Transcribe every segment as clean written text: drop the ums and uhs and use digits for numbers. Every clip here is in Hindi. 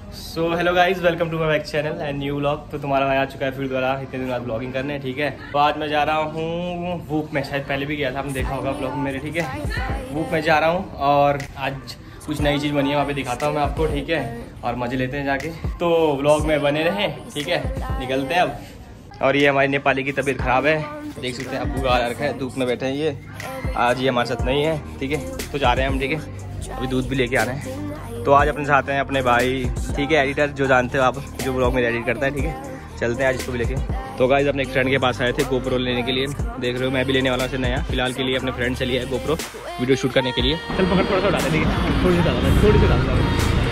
So hello guys, welcome to my back channel and new vlog. तो तुम्हारा भाई आ चुका है फील्ड द्वारा इतने दिन बाद ब्लॉगिंग करने, ठीक है। तो आज मैं जा रहा हूँ वूप में, शायद पहले भी गया था, आपने देखा होगा ब्लॉग में मेरे, ठीक है। वूप में जा रहा हूँ और आज कुछ नई चीज़ बनी है, वहाँ पे दिखाता हूँ मैं आपको, ठीक है। और मज़े लेते हैं जाके, तो व्लॉग में बने रहें, ठीक है। निकलते हैं अब। और ये हमारी नेपाली की तबीयत ख़राब है, देख सकते हैं, आपको गाल रखा है, धूप में बैठे हैं ये। आज ये हमारे साथ नहीं है, ठीक है। तो जा रहे हैं हम, ठीक है। अभी दूध भी लेके आ रहे हैं। तो आज अपने साथ हैं अपने भाई, ठीक है, एडिटर, जो जानते हो आप, जो ब्लॉग में एडिट करता है, ठीक है। चलते हैं आज इसको भी लेके। तो गाइस अपने एक फ्रेंड के पास आए थे गोप्रो लेने के लिए, देख रहे हो। मैं भी लेने वाला से नया, फिलहाल के लिए अपने फ्रेंड से लिया है गोप्रो वीडियो शूट करने के लिए। चल पकड़, थोड़ा सा उड़ा दे, ठीक है। थोड़ी सी डाल, थोड़ी सी डाल।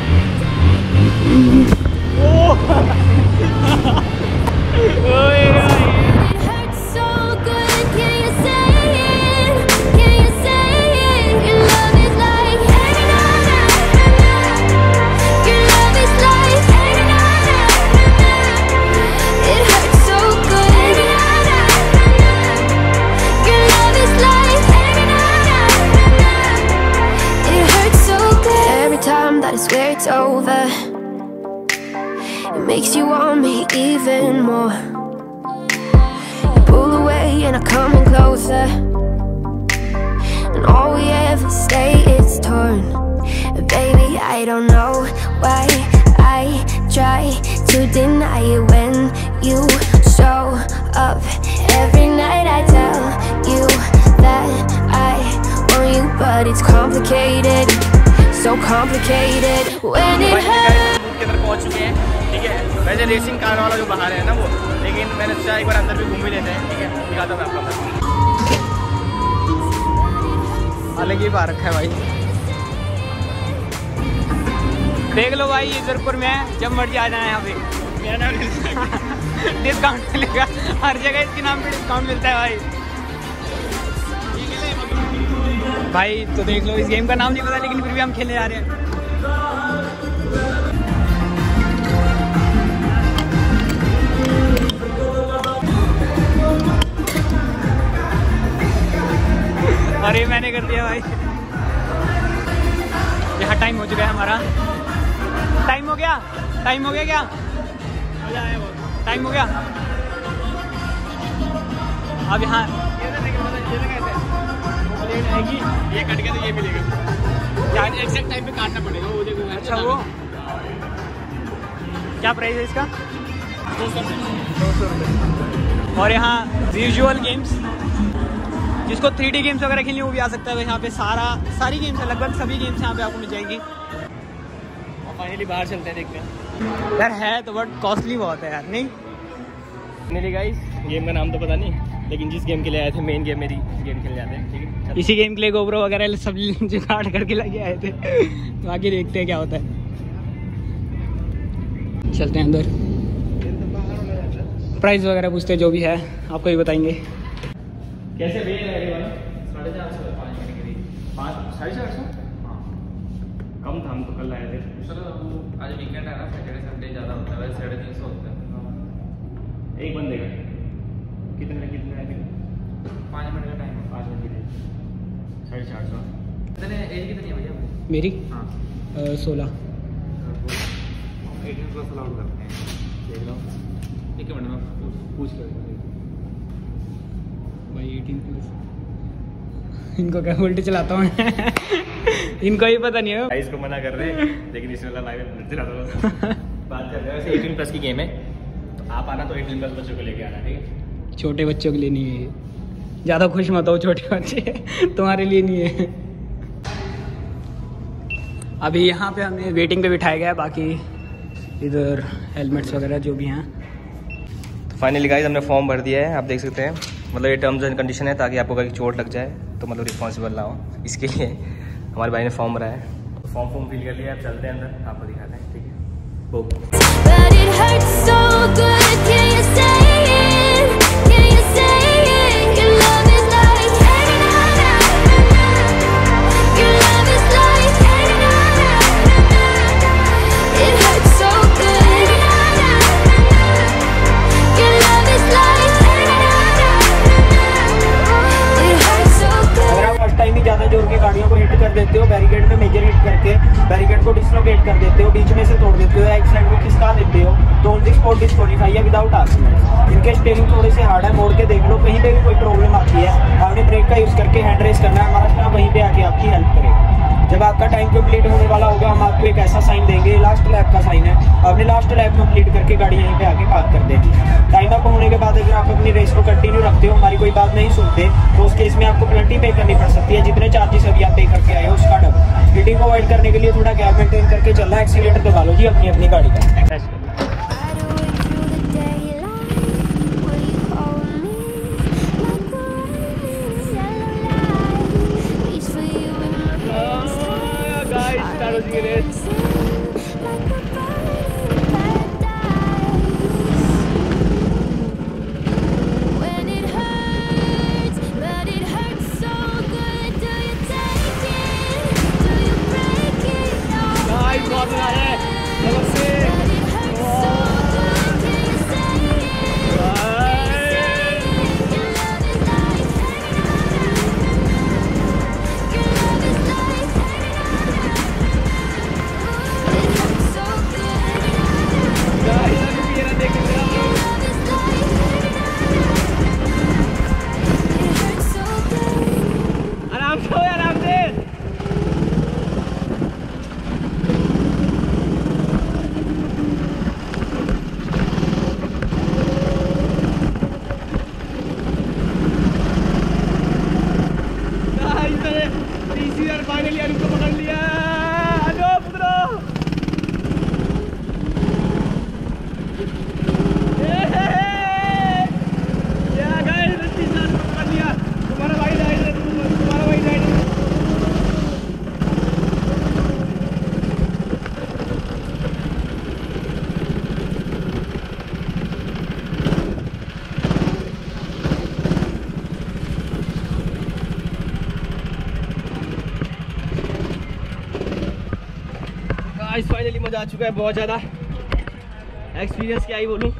I swear it's over. It makes you want me even more. You pull away and I come in closer, and all we ever stay is torn. Baby, I don't know why I try to deny it when you show up. Every night I tell you that I want you, but it's complicated. So complicated when it hurts. के अंदर पहुंच चुके हैं, ठीक है। वैसे रेसिंग कार वाला जो बाहर है ना वो, लेकिन मैंने सोचा एक बार अंदर भी घूम ही लेते हैं, ठीक है। दिखाता हूं मैं आपको अंदर। अलग ही पार्क है भाई, देख लो भाई। ये जयपुर में है, जब मर्जी आ जाए यहाँ पे। मेरा नाम डिस्काउंट मिलेगा हर जगह, इसके नाम पे डिस्काउंट मिलता है भाई। भाई तो देख लो, इस गेम का नाम नहीं पता, लेकिन फिर भी हम खेलने जा रहे हैं। अरे मैंने कर दिया भाई। यहाँ टाइम हो चुका है हमारा। टाइम हो गया, टाइम हो गया क्या? टाइम हो गया। अब यहाँ ये कट गया तो ये मिलेगा यार, एग्जैक्ट टाइम पे काटना पड़ेगा वो, देखो। अच्छा, वो क्या प्राइस है इसका? 200 रुपये। और यहाँ विजुअल गेम्स, जिसको 3D गेम्स वगैरह खेलनी वो भी आ सकता है। यहाँ पे सारी गेम्स है, लगभग सभी गेम्स यहाँ पे आपको मिल जाएगी। और फाइनली बाहर चलते हैं, देखते हैं यार। है तो बट कॉस्टली बहुत है यार, नहीं गाइस। गेम का नाम तो पता नहीं, लेकिन जिस गेम के लिए आए थे, मेन गेम मेरी गेम खेलने जाते हैं, ठीक है। इसी गेम के लिए गोप्रो वगैरह सब जुगाड़ करके लगे आए थे। तो आगे देखते हैं क्या होता है। चलते हैं अंदर, प्राइस वगैरह पूछते हैं, जो भी है आपको ही बताएंगे। कैसे भैया ये वाला? 450 5 घंटे के लिए 450। हाँ, कम था, हम तो कल आए थे सर। आज वीकेंड है ना, सैटरडे संडे ज़्यादा होता है, वैसे 350 होता है एक बंदे का। कितने आए थे? 5 मिनट का टाइम है, 5 मिनट के लिए 450। कितने एज कितनी है भैया मेरी? हाँ 16। 18+ अलाउड करते हैं, देख लो। एक मिनट में पूछ लो भाई। 18+। इनको क्या उल्टे चलाता हूँ इनको ही पता नहीं है, इसको मना कर रहे हैं, लेकिन इसमें लाइव चलाता हूँ। बात कर रहे हैं, वैसे 18+ की गेम है, तो आप आना तो 18+ बच्चों को लेके आना, ठीक है। छोटे बच्चों के लिए नहीं है, ज़्यादा खुश मत हो, छोटे बच्चे तुम्हारे लिए नहीं है। अभी यहाँ पे हमें वेटिंग पे बिठाया गया है, बाकी इधर हेलमेट्स वगैरह जो भी हैं। तो फाइनली गाइस हमने फॉर्म भर दिया है, आप देख सकते हैं। मतलब ये टर्म्स एंड कंडीशन है, ताकि आपको कहीं चोट लग जाए तो मतलब रिस्पॉन्सिबल ना हो, इसके लिए हमारे भाई ने फॉर्म भरा है। तो फॉर्म फिल कर लिया, आप चलते हैं अंदर, आपको दिखाते हैं, ठीक है। ज़्यादा जोर के गाड़ियों को हिट कर देते हो, बैरिकेड में मेजर हिट करके बैरिकेड को डिसलोकेट कर देते हो, बीच में से तोड़ देते हो। देते हो या एक साइड को खिसका देते हो तो ऑन द स्पॉट डिस्क्वालीफाई है विदाउट आर्गुमेंट। इनके स्टीयरिंग थोड़े से हार्ड है, मोड़ के देख लो, कहीं पे भी कोई प्रॉब्लम आती है आपने ब्रेक का यूज़ करके हैंड रेस करना है, हमारा स्टाफ वहीं पे आके आपकी हेल्प करेगा। जब आपका टाइम कंप्लीट होने वाला होगा हम आपको एक ऐसा साइन देंगे, लास्ट लैप का साइन है, आपने लास्ट लैप कंप्लीट करके गाड़ी यहीं पे आके पार्क कर देगी। टाइम अप होने के बाद अगर आप अपनी रेस को कंटिन्यू रखते हो, हमारी कोई बात नहीं सुनते, तो उस केस में आपको पेनल्टी पे करनी पड़ सकती है, जितने चार्जेस अभी आप पे करके आए हो उसका डबल। हीटिंग को अवॉइड करने के लिए थोड़ा गैप मेंटेन करके चलना है, एक्सीलेटर दबा लो जी अपनी अपनी गाड़ी का। फाइनली मजा आ चुका है, बहुत ज़्यादा एक्सपीरियंस क्या ही बोलूँ।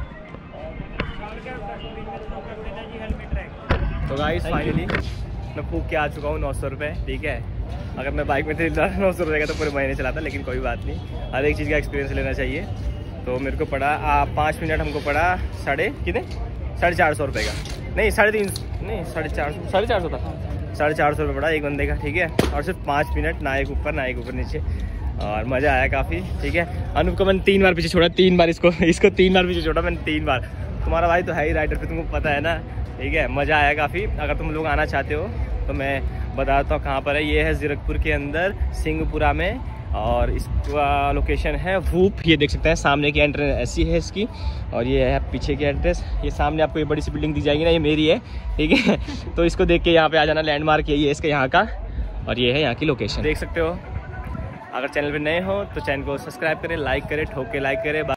तो गाइस फाइनली मैं फूक के आ चुका हूँ 900 रुपये, ठीक है। अगर मैं बाइक में थे 900 रुपये का तो पूरे महीने चलाता, लेकिन कोई बात नहीं, हर एक चीज़ का एक्सपीरियंस लेना चाहिए। तो मेरे को पड़ा 5 मिनट हमको पड़ा 450 रुपये का, नहीं 350 नहीं 450 था, 450 रुपये पड़ा एक बंदे का, ठीक है। और सिर्फ 5 मिनट, ना एक ऊपर ना एक ऊपर नीचे, और मज़ा आया काफ़ी, ठीक है। अनूप को मैंने 3 बार पीछे छोड़ा, 3 बार इसको 3 बार पीछे छोड़ा मैंने, 3 बार। तुम्हारा भाई तो है ही राइडर पे, तुमको पता है ना, ठीक है। मज़ा आया काफ़ी। अगर तुम लोग आना चाहते हो तो मैं बताता हूँ कहाँ पर है। ये है जीरकपुर के अंदर सिंहपुरा में, और इसका लोकेशन है वूप। ये देख सकते हैं सामने की एंट्रेंस ऐसी है इसकी, और ये है पीछे की एंट्रेंस। ये सामने आपको ये बड़ी सी बिल्डिंग दी जाएगी ना, ये मेरी है, ठीक है। तो इसको देख के यहाँ पे आ जाना, लैंडमार्क यही है इसका यहाँ का, और ये है यहाँ की लोकेशन, देख सकते हो। अगर चैनल पे नए हो तो चैनल को सब्सक्राइब करें, लाइक करें, ठोक के लाइक करें।